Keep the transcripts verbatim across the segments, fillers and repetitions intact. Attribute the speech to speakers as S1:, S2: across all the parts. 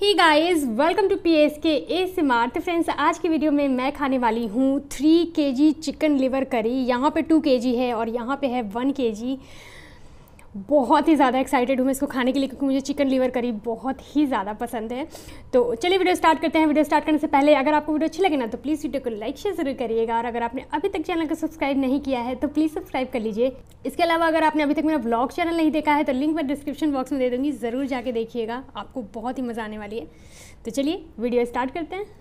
S1: Hey guys, welcome to P S K ASMR. तो friends, आज की वीडियो में मैं खाने वाली हूँ थ्री के जी चिकन लिवर करी। यहाँ पे टू के जी है और यहाँ पे है वन के जी। बहुत ही ज़्यादा एक्साइटेड हूँ मैं इसको खाने के लिए, क्योंकि मुझे चिकन लिवर करी बहुत ही ज़्यादा पसंद है। तो चलिए वीडियो स्टार्ट करते हैं। वीडियो स्टार्ट करने से पहले अगर आपको वीडियो अच्छी लगे ना तो प्लीज़ वीडियो को लाइक शेयर ज़रूर करिएगा, और अगर आपने अभी तक चैनल को सब्सक्राइब नहीं किया है तो प्लीज़ सब्सक्राइब कर लीजिए। इसके अलावा अगर आपने अभी तक मेरा ब्लॉग चैनल नहीं देखा है तो लिंक मैं डिस्क्रिप्शन बॉक्स में दे दूँगी, ज़रूर जाके देखिएगा, आपको बहुत ही मज़ा आने वाली है। तो चलिए वीडियो स्टार्ट करते हैं।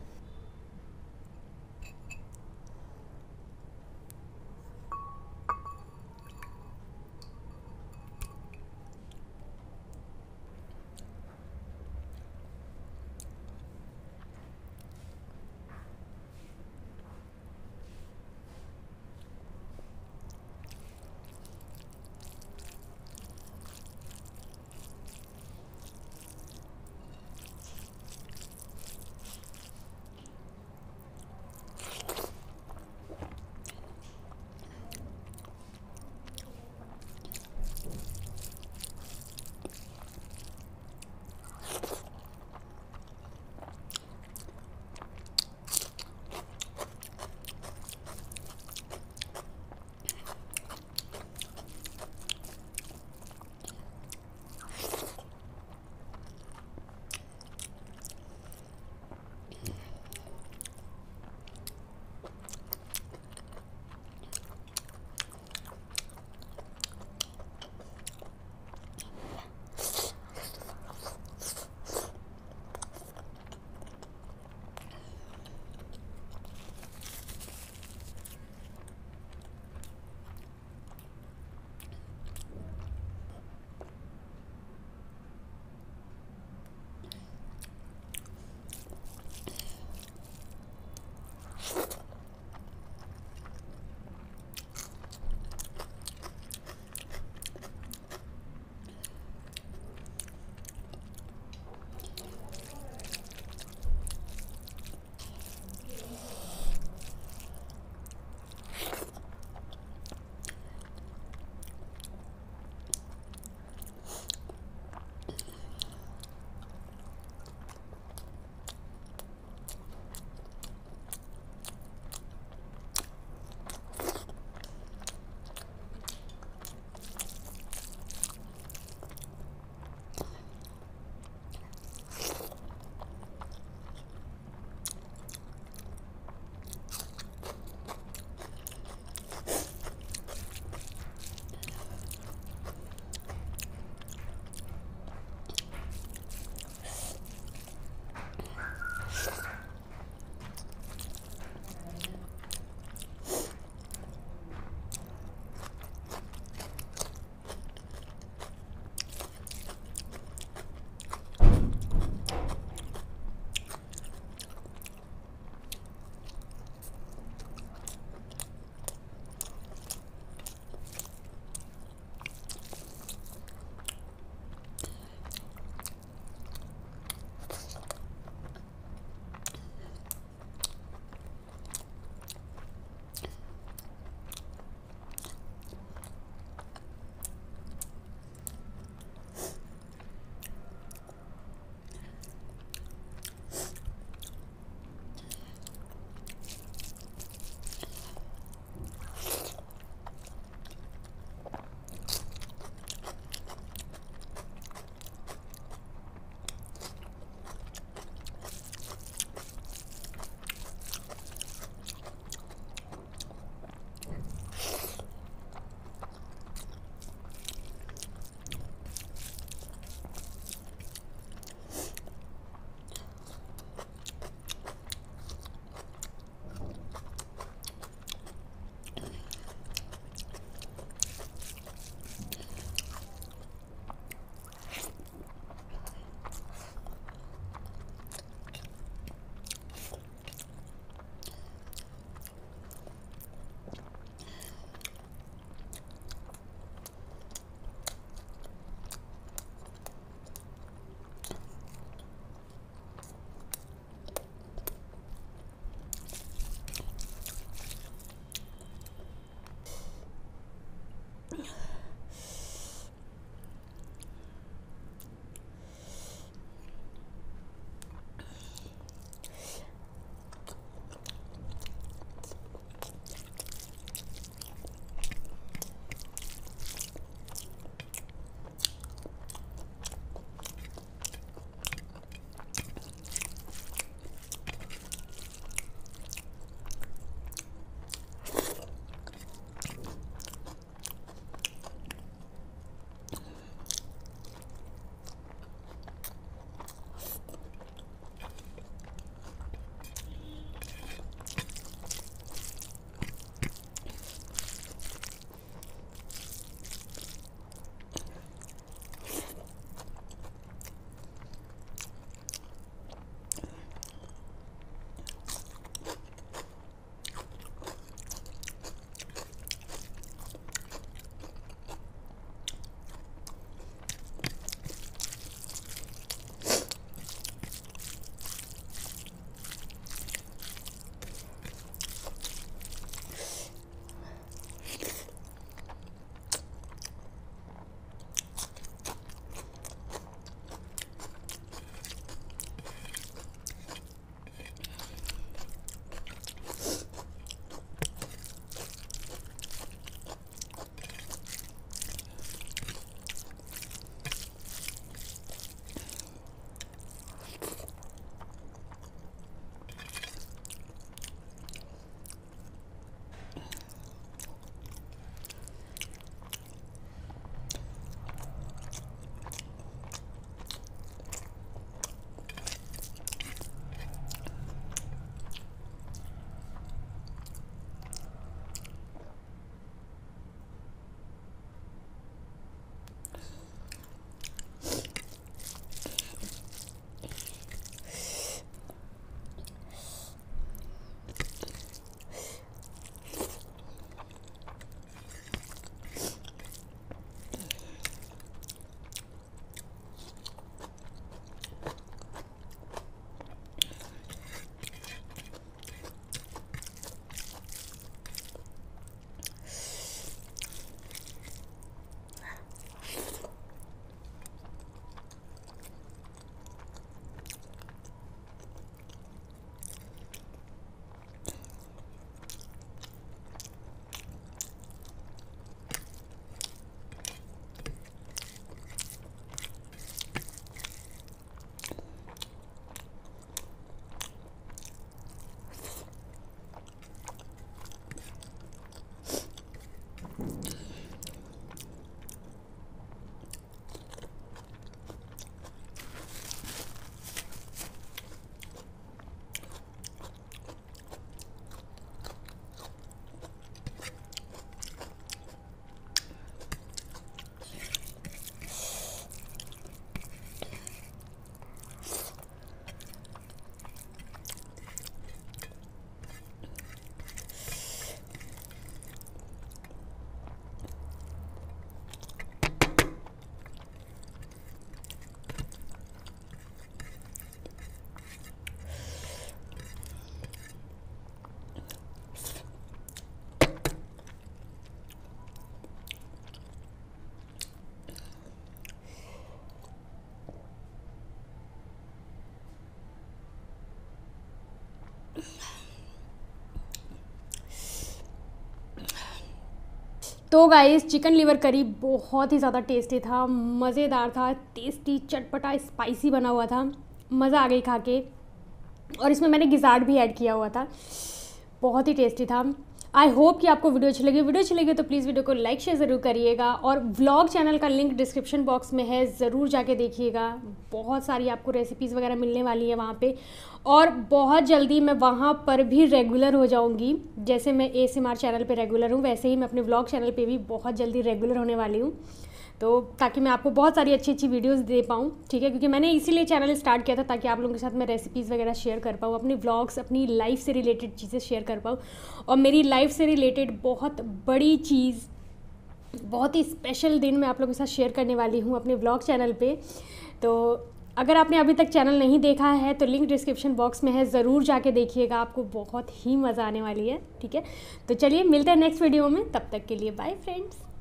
S1: तो गाइस चिकन लिवर करी बहुत ही ज़्यादा टेस्टी था, मज़ेदार था, टेस्टी, चटपटा, स्पाइसी बना हुआ था, मज़ा आ गई खा के। और इसमें मैंने गिज़ार्ड भी ऐड किया हुआ था, बहुत ही टेस्टी था। आई होप कि आपको वीडियो अच्छी लगी। वीडियो अच्छी लगी तो प्लीज़ वीडियो को लाइक शेयर ज़रूर करिएगा, और व्लॉग चैनल का लिंक डिस्क्रिप्शन बॉक्स में है, ज़रूर जाके देखिएगा। बहुत सारी आपको रेसिपीज़ वगैरह मिलने वाली है वहाँ पे, और बहुत जल्दी मैं वहाँ पर भी रेगुलर हो जाऊँगी। जैसे मैं एएसएमआर चैनल पे रेगुलर हूँ, वैसे ही मैं अपने व्लॉग चैनल पे भी बहुत जल्दी रेगुलर होने वाली हूँ, तो ताकि मैं आपको बहुत सारी अच्छी अच्छी वीडियोस दे पाऊँ, ठीक है। क्योंकि मैंने इसीलिए चैनल स्टार्ट किया था, ताकि आप लोगों के साथ मैं रेसिपीज़ वगैरह शेयर कर पाऊँ, अपनी व्लॉग्स, अपनी लाइफ से रिलेटेड चीज़ें शेयर कर पाऊँ। और मेरी लाइफ से रिलेटेड बहुत बड़ी चीज़, बहुत ही स्पेशल दिन मैं आप लोगों के साथ शेयर करने वाली हूँ अपने व्लॉग चैनल पर। तो अगर आपने अभी तक चैनल नहीं देखा है तो लिंक डिस्क्रिप्शन बॉक्स में है, ज़रूर जाके देखिएगा, आपको बहुत ही मज़ा आने वाली है, ठीक है। तो चलिए मिलते हैं नेक्स्ट वीडियो में, तब तक के लिए बाय फ्रेंड्स।